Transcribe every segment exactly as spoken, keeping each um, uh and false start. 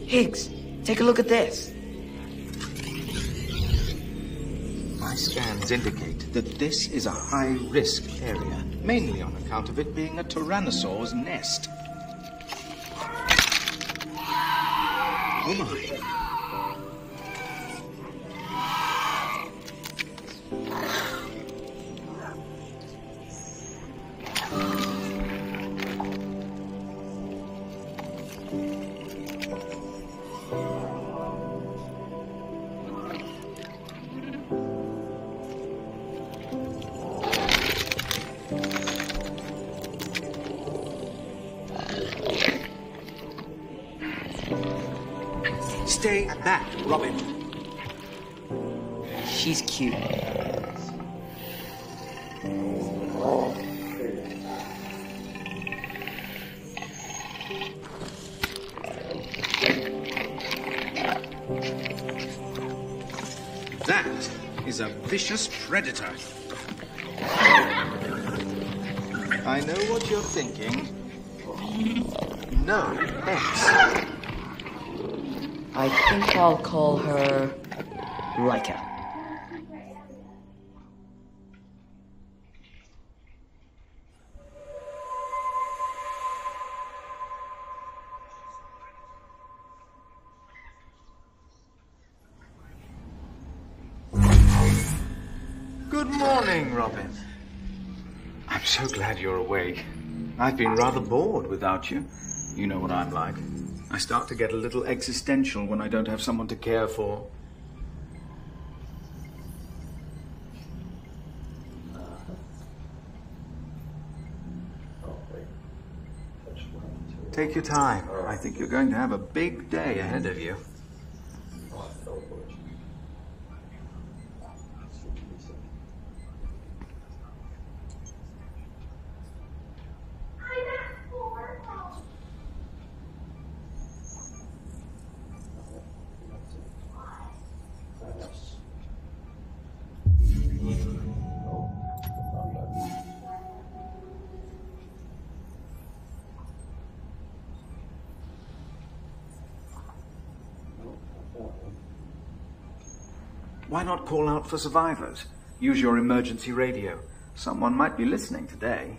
Higgs, take a look at this. My scans indicate that this is a high-risk area, mainly on account of it being a tyrannosaur's nest. Oh my. Stay back, Robin. She's cute. That is a vicious predator. I know what you're thinking. No X. I think I'll call her Rika. Good morning, Robin. I'm so glad you're awake. I've been rather bored without you. You know what I'm like. I start to get a little existential when I don't have someone to care for. Take your time. I think you're going to have a big day ahead of you. Why not call out for survivors? Use your emergency radio. Someone might be listening today.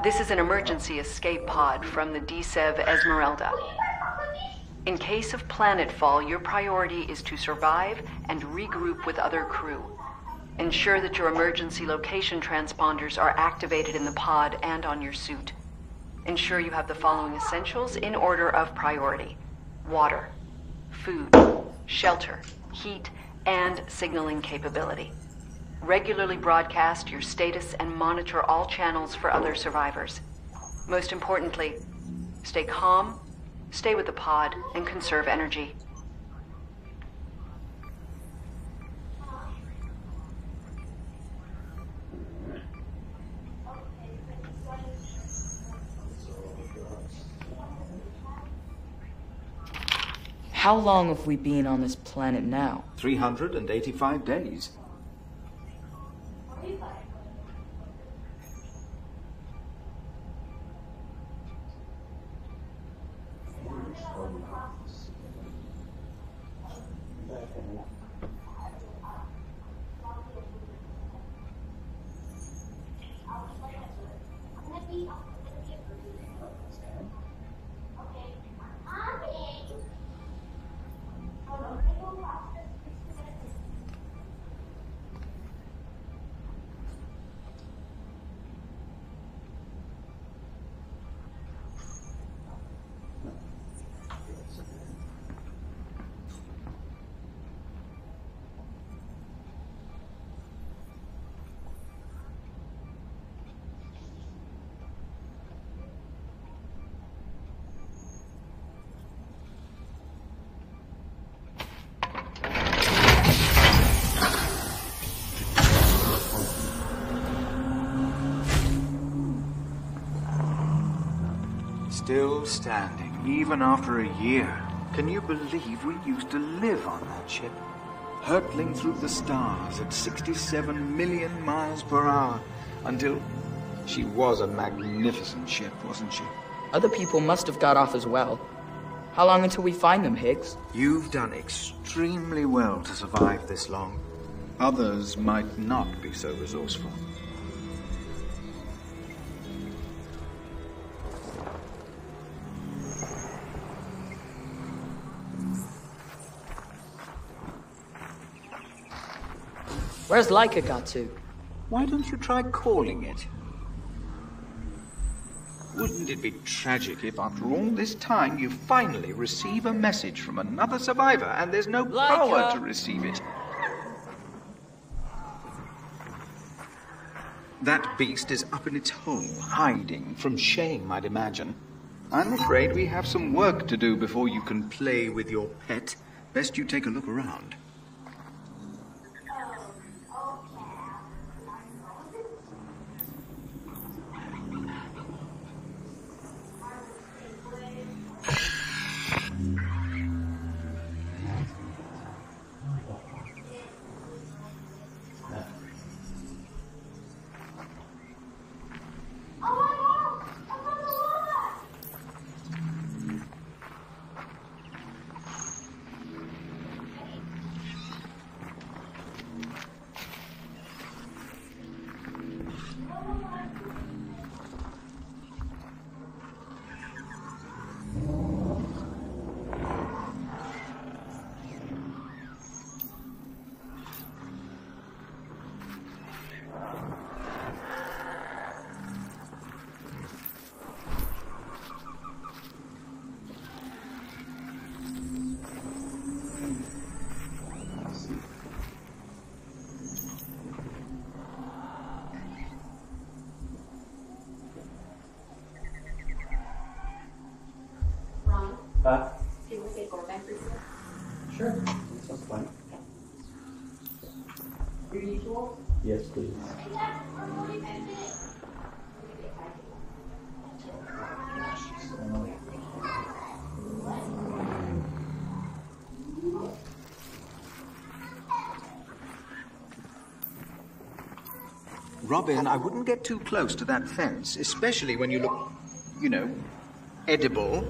This is an emergency escape pod from the D S E V Esmeralda. In case of planetfall, your priority is to survive and regroup with other crew. Ensure that your emergency location transponders are activated in the pod and on your suit. Ensure you have the following essentials in order of priority: water, food, shelter, heat, and signaling capability. Regularly broadcast your status and monitor all channels for other survivors. Most importantly, stay calm, stay with the pod, and conserve energy. How long have we been on this planet now? three hundred eighty-five days. Still standing, even after a year. Can you believe we used to live on that ship? Hurtling through the stars at sixty-seven million miles per hour. Until... She was a magnificent ship, wasn't she? Other people must have got off as well. How long until we find them, Higgs? You've done extremely well to survive this long. Others might not be so resourceful. Where's Laika got to? Why don't you try calling it? Wouldn't it be tragic if after all this time you finally receive a message from another survivor and there's no Laika! power to receive it? That beast is up in its hole, hiding from shame, I'd imagine. I'm afraid we have some work to do before you can play with your pet. Best you take a look around. Uh, Do you want to take over back for you? Sure. That's fine. Your usual? Yes, please. Robin, I wouldn't get too close to that fence, especially when you look, you know, edible.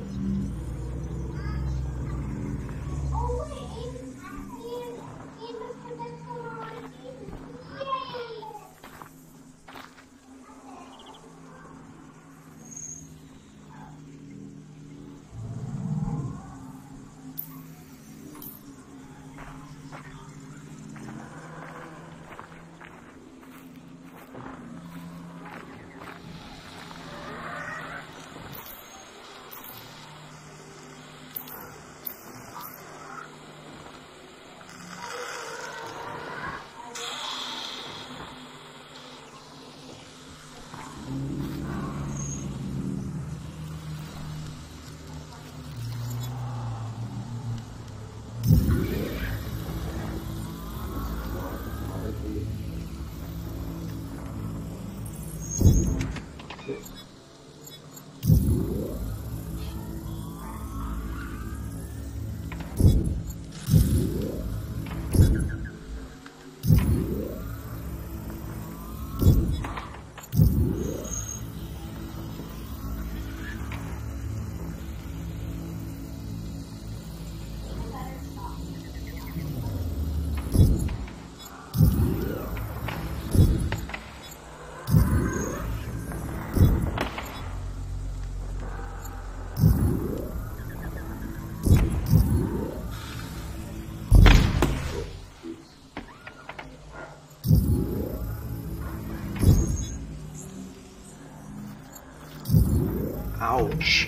Ouch.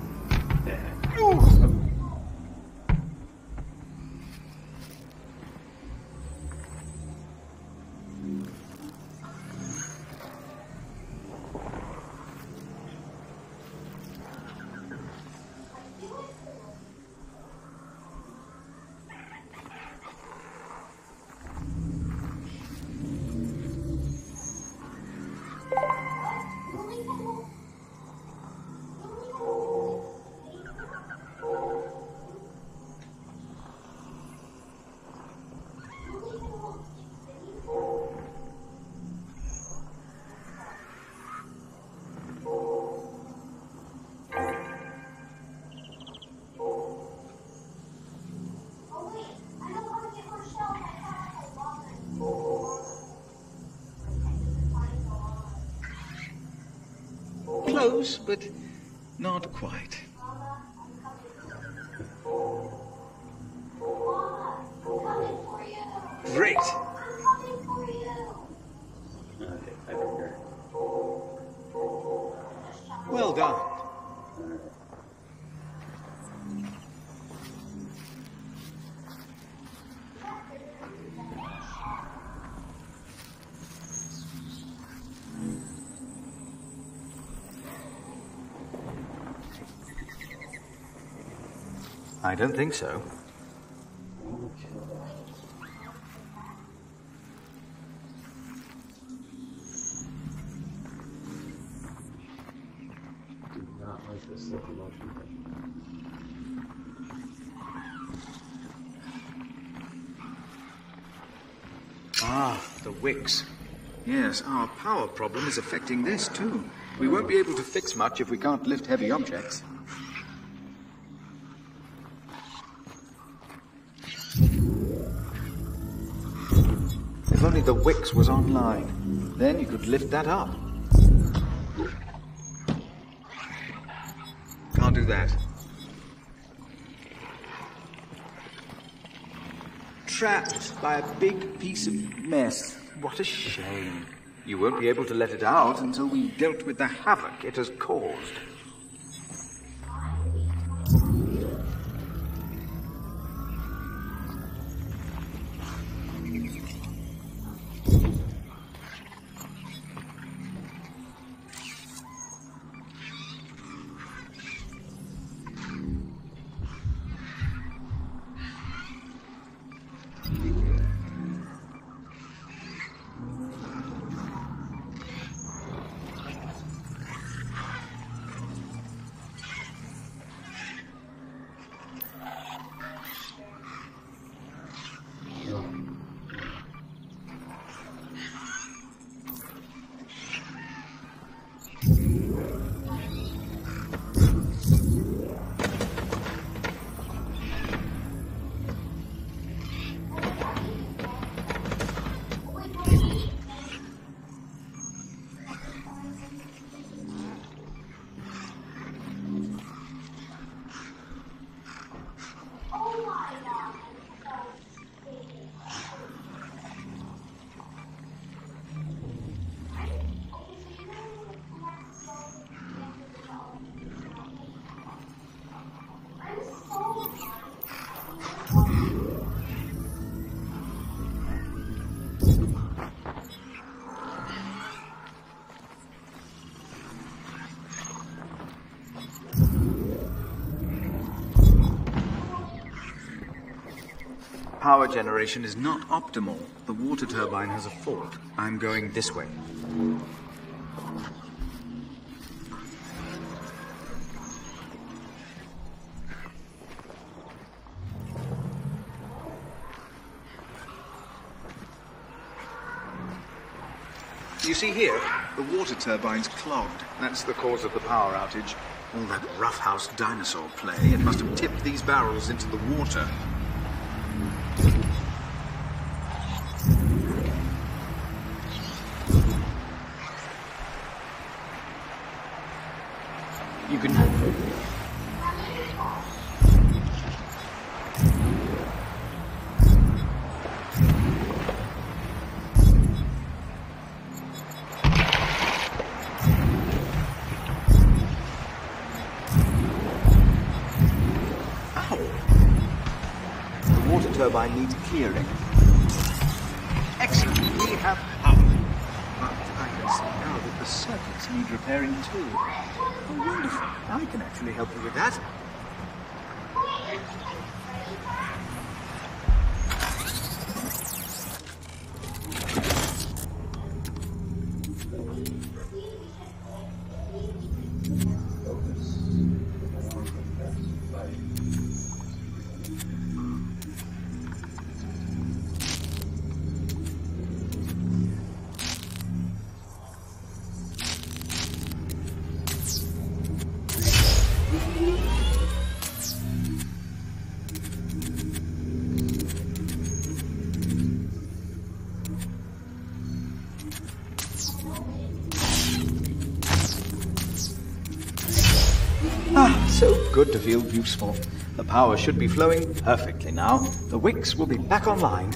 Close, but not quite. Great. Well done. I don't think so. Do not like this slow motion. Ah, the wicks. Yes, our power problem is affecting this too. We won't be able to fix much if we can't lift heavy objects. If only the Wix was online. Then you could lift that up. Can't do that. Trapped by a big piece of mess. What a shame. You won't be able to let it out until we've dealt with the havoc it has caused. Power generation is not optimal. The water turbine has a fault. I'm going this way. You see here, the water turbine's clogged. That's the cause of the power outage. All that roughhouse dinosaur play, it must have tipped these barrels into the water. You can... water turbine needs clearing. Excellent. We have power. But I can see now that the circuits need repairing too. Oh, wonderful. I can actually help you with that. So good to feel useful. The power should be flowing perfectly now. The wicks will be back online.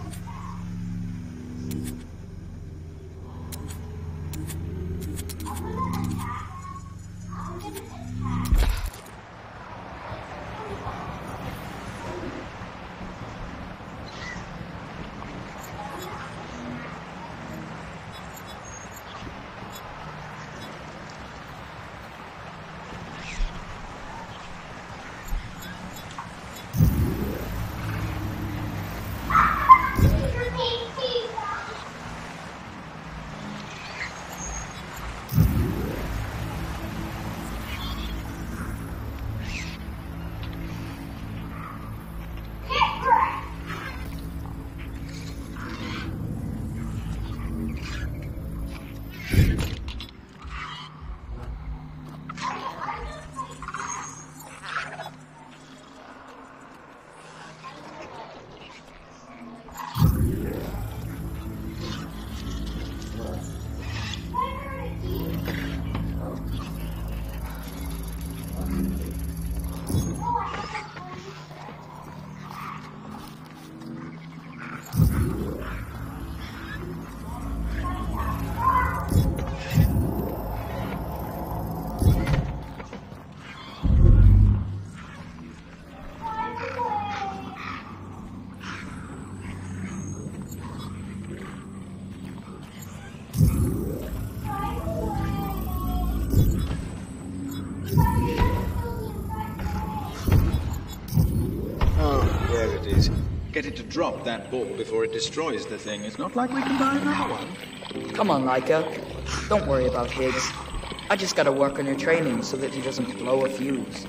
Get it to drop that ball before it destroys the thing. It's not like we can buy another one. Come on, Laika. Don't worry about Higgs. I just gotta work on your training so that he doesn't blow a fuse.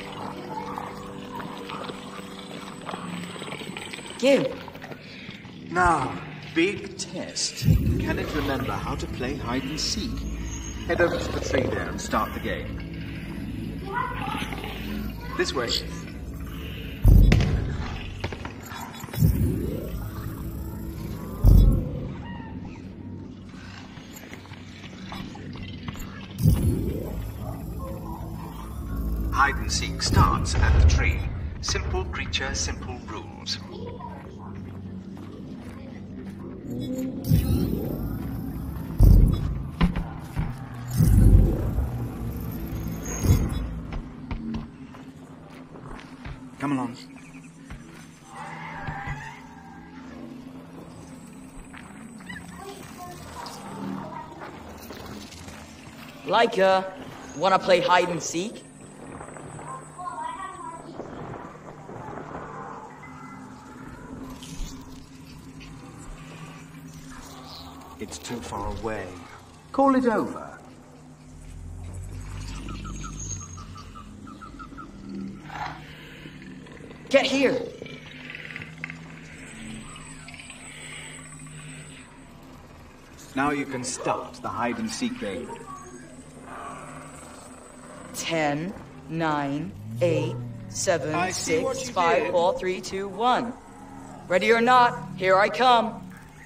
Give. Now, big test. Can it remember how to play hide and seek? Head over to the tree there and start the game. This way. Hide and seek starts at the tree. Simple creature, simple rules. Come along. Laika, wanna play hide and seek? It's too far away. Call it over. Get here! Now you can start the hide and seek game. Ten, nine, eight, seven, I see what six, you five, did. four, three, two, one. Ready or not, here I come.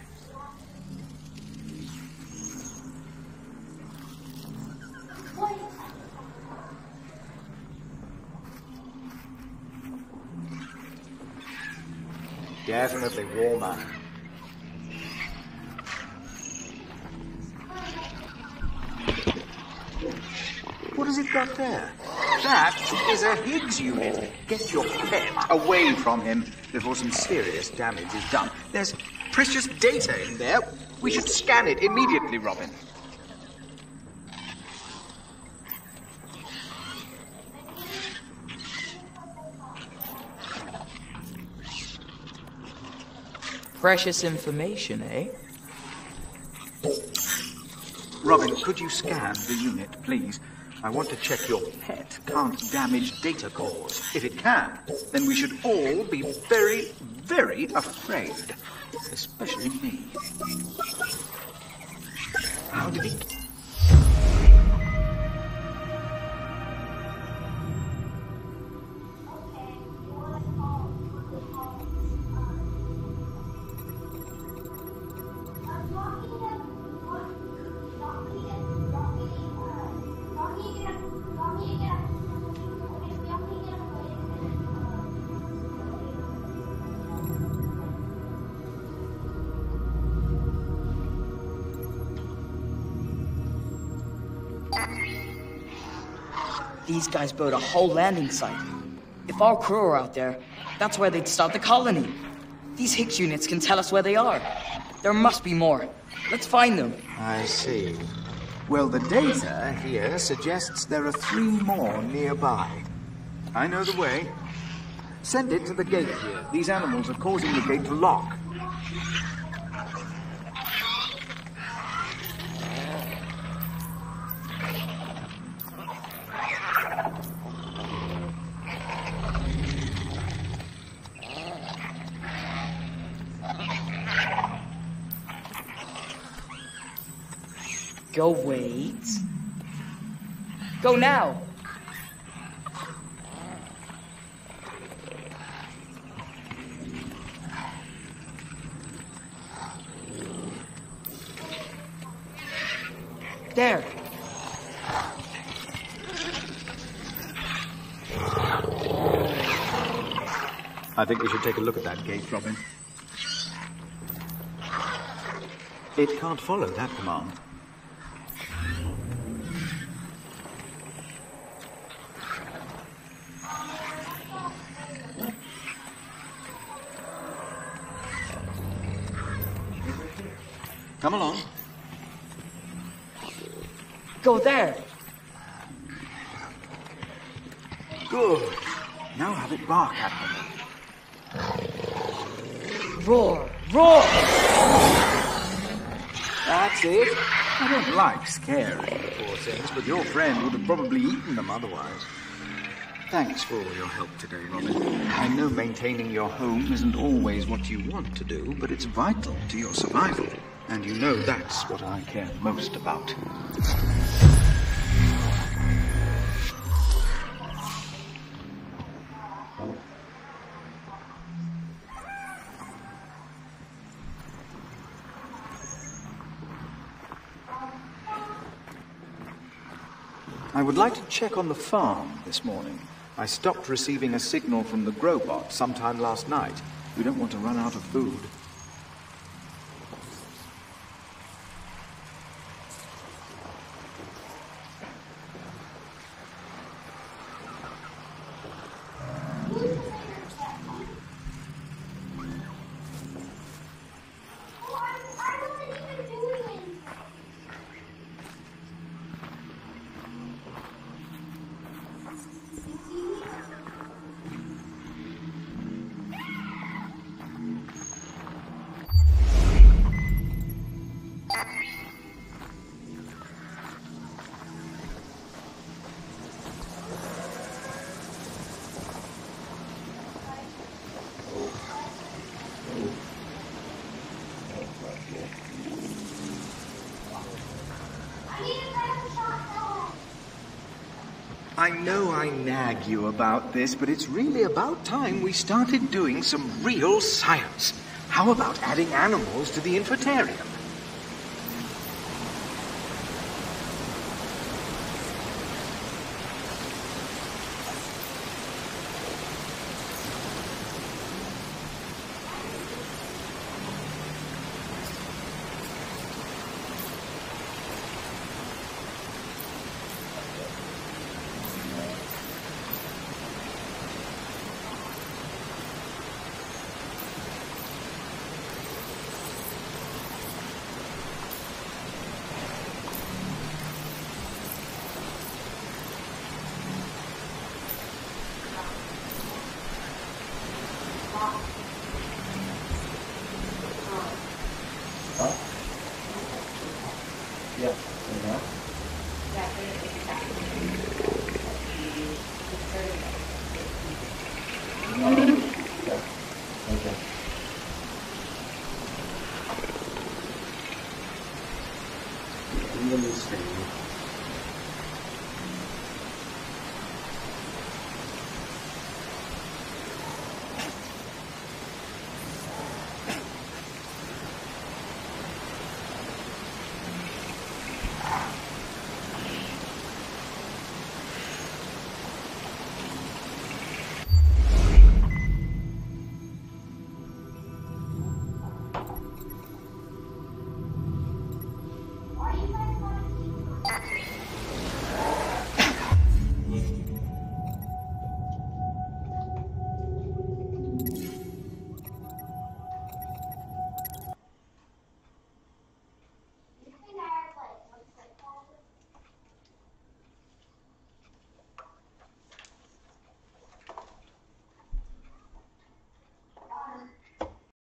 Definitely warmer. What has it got there? That is a Higgs unit. Get your pet away from him before some serious damage is done. There's precious data in there. We should scan it immediately, Robin. Precious information, eh? Robin, could you scan the unit, please? I want to check your pet can't damage data cores. If it can, then we should all be very, very afraid. Especially me. How did he... These guys built a whole landing site. If our crew are out there, that's where they'd start the colony. These Higgs units can tell us where they are. There must be more. Let's find them. I see. Well, the data here suggests there are three more nearby. I know the way. Send it to the gate here. These animals are causing the gate to lock. Go wait. Go now. There. I think we should take a look at that gate, Robin. It can't follow that command. Come along. Go there. Good. Now have it bark at them. Roar. Roar! That's it. I don't like scaring the poor things, but your friend would have probably eaten them otherwise. Thanks for all your help today, Robin. I know maintaining your home isn't always what you want to do, but it's vital to your survival. And you know that's what I care most about. I would like to check on the farm this morning. I stopped receiving a signal from the Grobot sometime last night. We don't want to run out of food. I know I nag you about this, but it's really about time we started doing some real science. How about adding animals to the infotarium? Thank you.